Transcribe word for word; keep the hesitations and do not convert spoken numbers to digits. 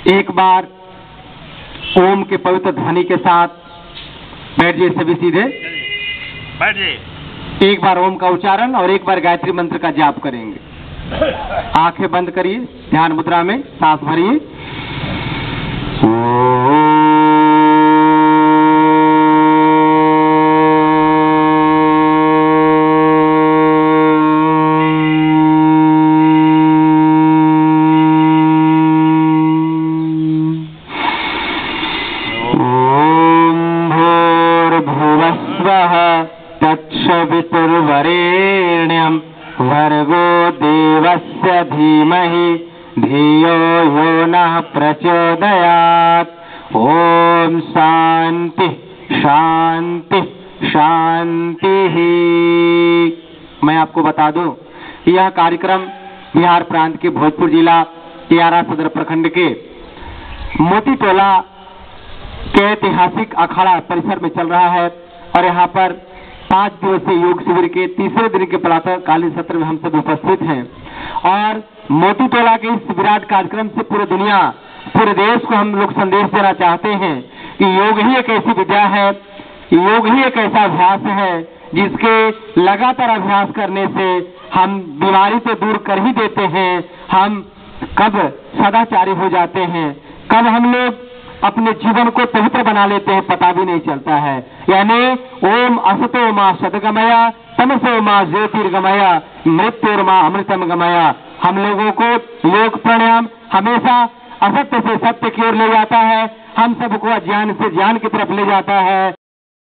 एक बार ओम के पवित्र ध्वनि के साथ बैठ जाइए, सभी सीधे बैठ जाइए। एक बार ओम का उच्चारण और एक बार गायत्री मंत्र का जाप करेंगे। आंखें बंद करिए, ध्यान मुद्रा में सांस भरिए। तत्सवितुर्वरेण्यं भर्गो देवस्य धीमहि धियो यो नः प्रचोदयात्। ओम शांति शांति शांति। मैं आपको बता दूं, यह कार्यक्रम बिहार प्रांत के भोजपुर जिला तियारा सदर प्रखंड के मोती टोला के ऐतिहासिक अखाड़ा परिसर में चल रहा है और यहाँ पर पांच दिवसीय योग शिविर के तीसरे दिन के प्रातःकालीन सत्र में हम सब उपस्थित हैं और मोती टोला के इस विराट कार्यक्रम से पूरी दुनिया, पूरे देश को हम लोग संदेश देना चाहते हैं कि योग ही एक ऐसी विद्या है, योग ही एक ऐसा अभ्यास है जिसके लगातार अभ्यास करने से हम बीमारी तो दूर कर ही देते हैं, हम कब सदाचारी हो जाते हैं, कब हम लोग अपने जीवन को पवित्र बना लेते हैं, पता भी नहीं चलता है। यानी ओम असतो मा सदगमया तमसो मा ज्योतिर्गमया मृत्युर्मा अमृतम गमया। हम लोगों को योग प्राणायाम हमेशा असत्य से सत्य की ओर ले जाता है, हम सबको अज्ञान से ज्ञान की तरफ ले जाता है।